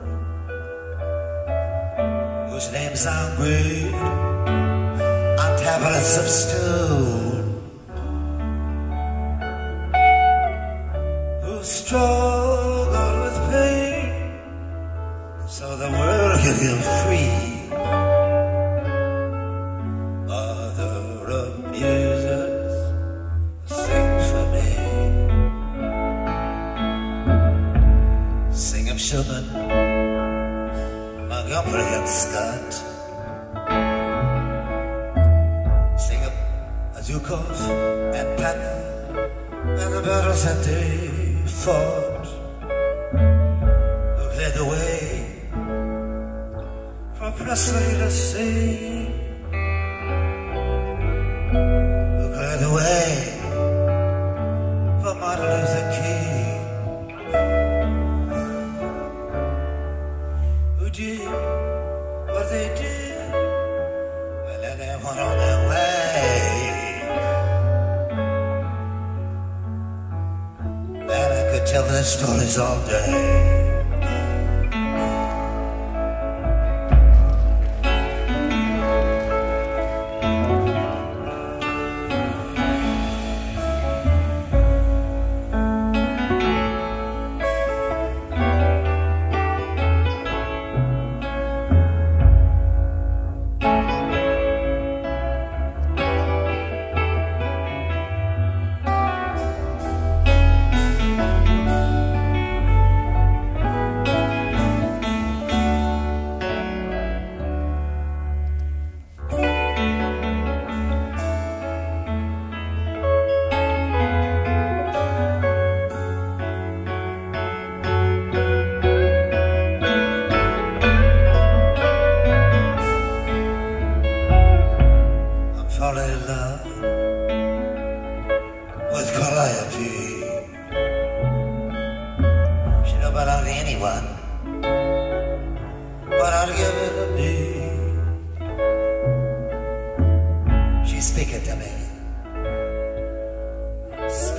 whose names are engraved on tablets of stone, who struggled with pain so the world could be free. Mother of muses, sing for me. Sing of Schumann, Montgomery and Scott. Sing of Zhukov and Patton and the battles that they fought, who cleared the way for Presley to sing, who cleared the way for Martin Luther King, who did what they did and then they went on their way. Man, I could tell their stories all day.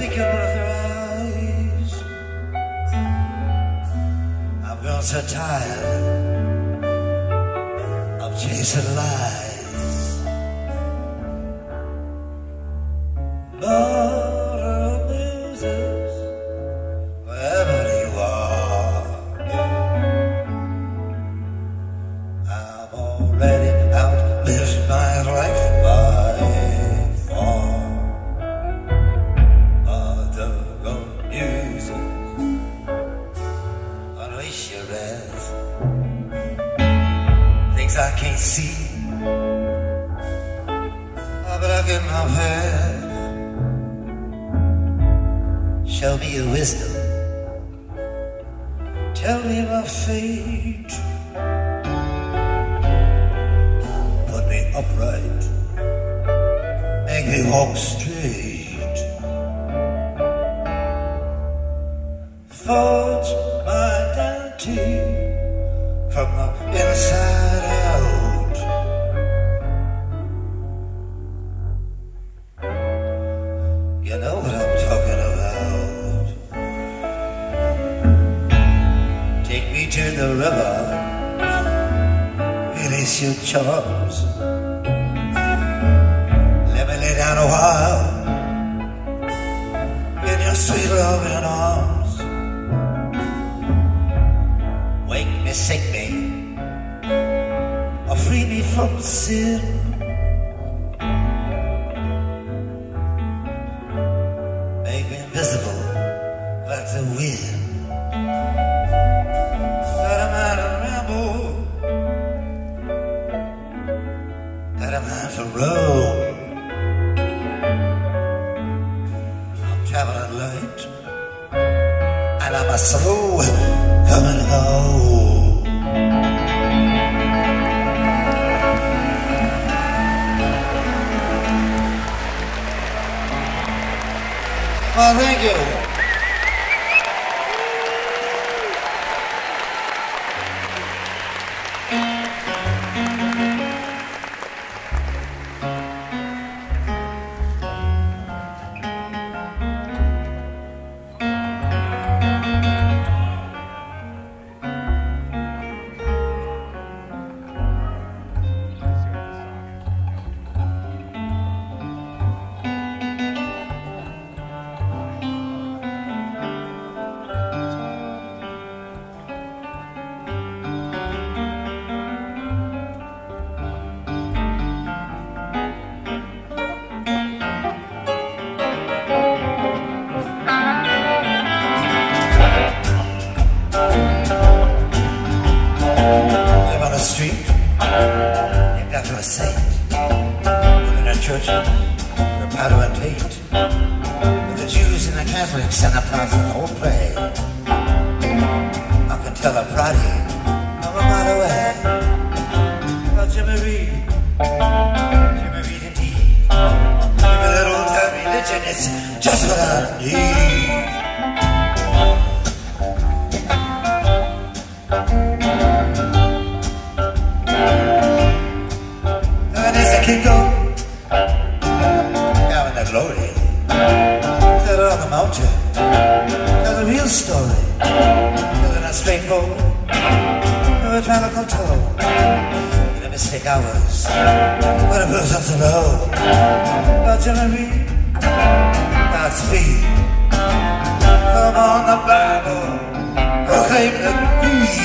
thinking with her eyes. I've grown so tired of chasing lies. Lord of muses, wherever you are, I've already outlived my life by far. Other muses, unleash your wrath. Things I can't see, but I get my path. Show me your wisdom, tell me my fate. Put me upright, make me walk straight. Forge my identity from the inside out. You know what I'm talking about. Take me to the river, release your charms. Let me lay down a while in your sweet loving arms. Wake me, shake me, or free me from sin. Make me invisible like the wind. Got a mind to ramble, got a mind to roam. I'm traveling light, and I'm a slow coming home. Oh, thank you. Street, named after a saint. In a church, where powder and paint, with the Jews and the Catholics and the prophets all pray. I can tell a Friday from a mile away about Jimmy Reed indeed. Maybe that old time religion is just what I need. Kingdom, down in the glory, set on the mountain, tell the real story, telling us straightforward, no rhetorical tone, in the mystic hours, when a person's alone, about Jimmy, God's feet, come on the Bible, proclaim the creed.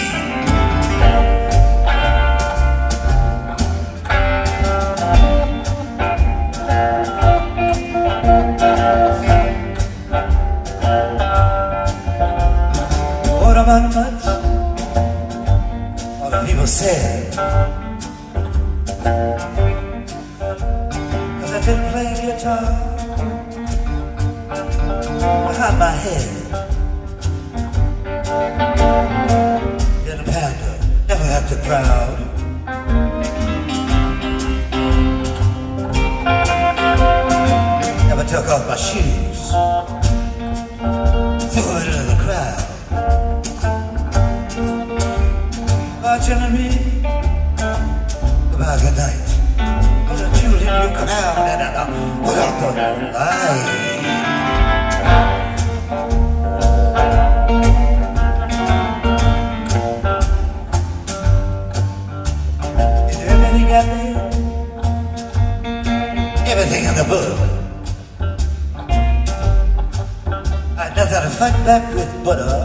About much all the people said, 'cause I didn't play guitar behind my head. Didn't pander, never acted proud. Never took off my shoes, threw it into the crowd. Jimmy, goodbye, good night. Put a jewel in your crown and without the light. to fight back with butter,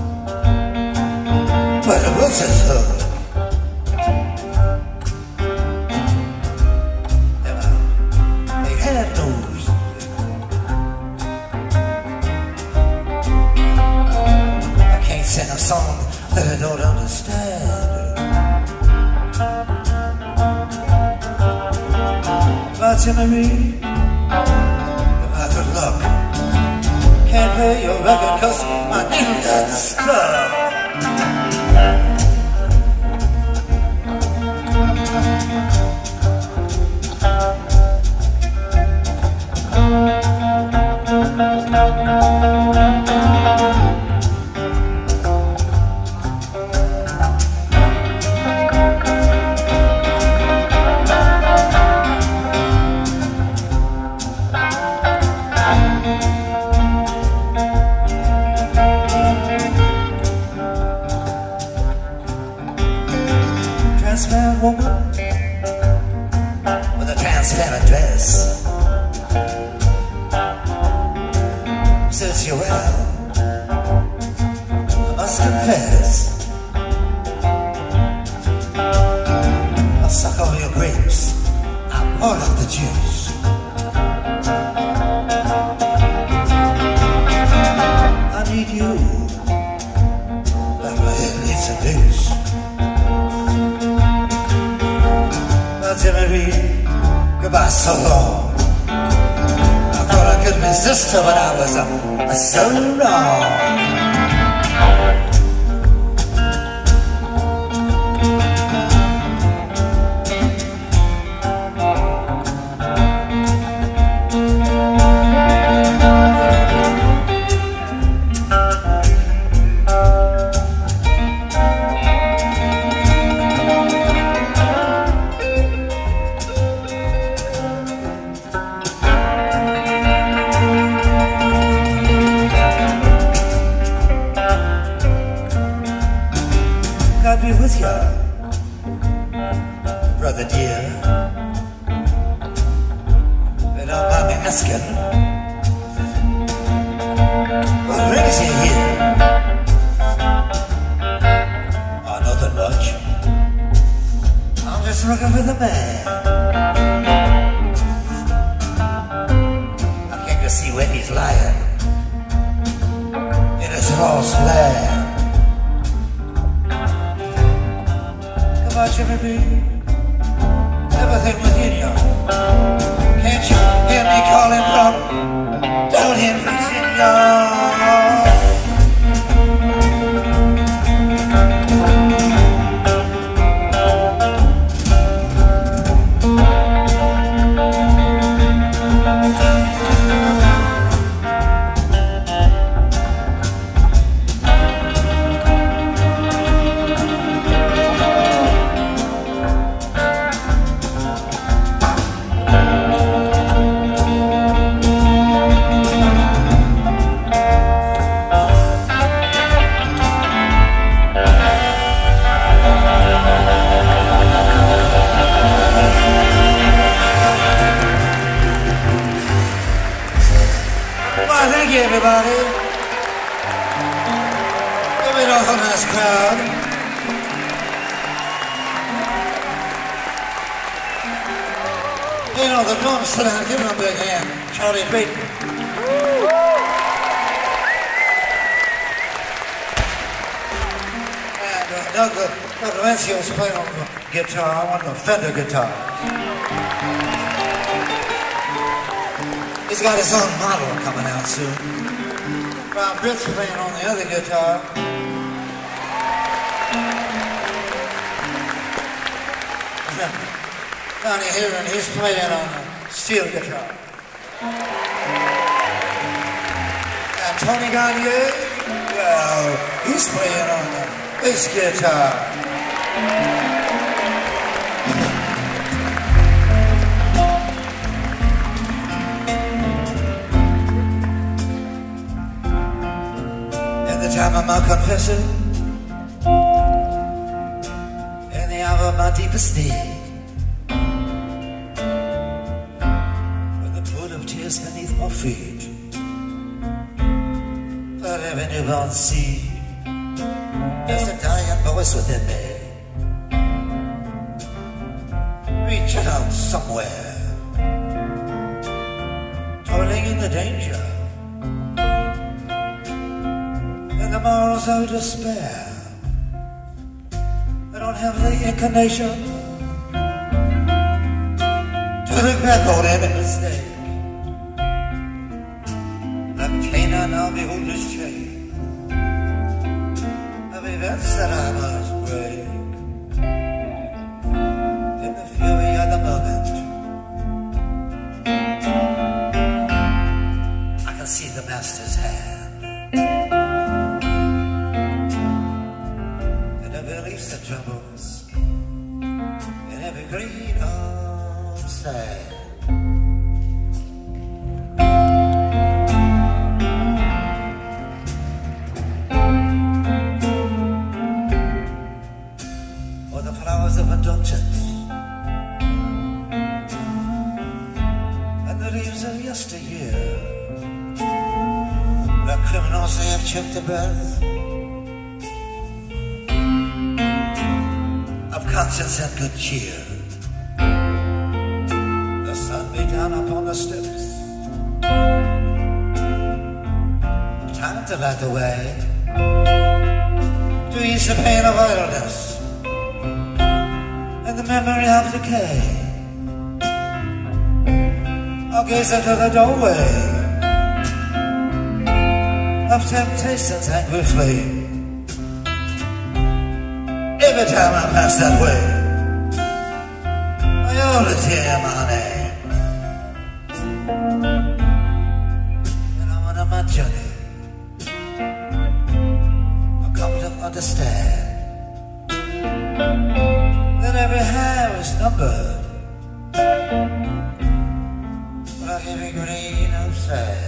but it was his hug. They had those. I can't sing a song that I don't understand. But you Marie, about good luck. Can't play your record 'cause my needle got stuck. Transparent woman with a transparent dress suits you well, I must confess. I'll suck all your grapes, I'll pour out the juice. I need you like my head needs a deuce. Marie, goodbye so long. I thought I could resist her, but I was so wrong. God be with you, brother dear. But don't mind me asking, what brings you here? Oh, nothing much. I'm just looking for the man. I came to see where he's lying in his lost land. Jimmy, everything within you. Can't you hear me calling from down in Virginia? Thank you, everybody. Give it all a nice crowd. You know, the drums tonight, give them a big hand. Charlie Payton. And Doug Valencio's playing on the guitar, on the Fender guitar. He's got his own model coming out soon. Rob Britt's playing on the other guitar. Donnie Heron, he's playing on the steel guitar. And Tony Garnier, well, he's playing on the bass guitar. Time of my confession, in the hour of my deepest need, with the pool of tears beneath my feet, that But every newborn seed, there's a dying voice within me, reaching out somewhere, toiling in the danger, in the morals of despair. I don't have the inclination to look back on any mistake. Canaan, I'll behold this chain of events that I must break. In the fury of the moment, I can see the master's hand, and every leaf that trembles, and every grain of sand. Of indulgence and the leaves of yesteryear, like criminals they have choked the breath of conscience and good cheer. The sun beat down upon the steps, time to light the way, to ease the pain of idleness and the memory of decay. I'll gaze into the doorway of temptation's angry flame. Every time I pass that way, I always hear my name. And I'm on my journey, I've come to understand that every hair is numbered, like every grain of sand.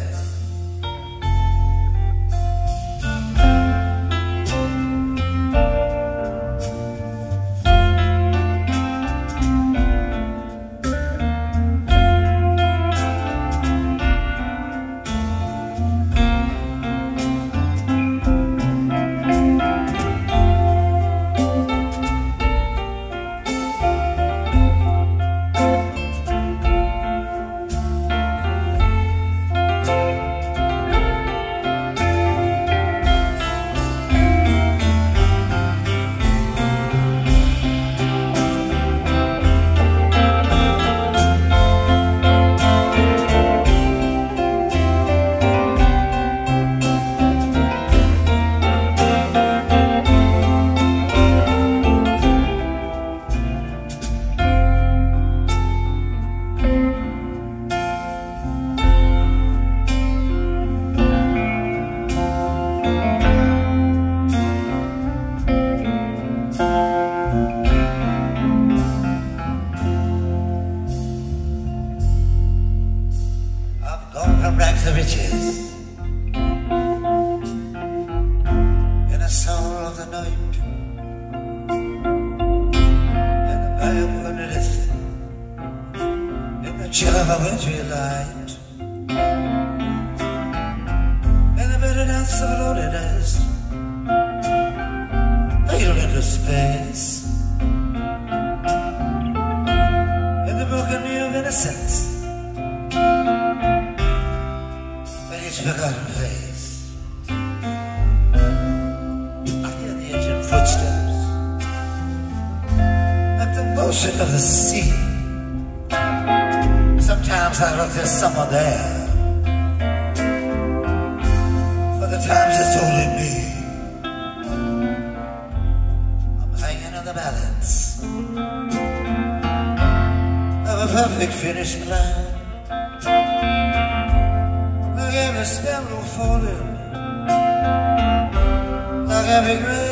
From rags to riches, in the soul of the night, in the violinist, in the chill of a wintry light, in the bitter dance of loneliness, idle into space, in the broken view of innocence, forgotten face. I hear the engine footsteps, like the motion of the sea. Sometimes I look, there's someone there, but the time's just holding me. I'm hanging on the balance of a perfect finished plan. Every sparrow falling, like every grain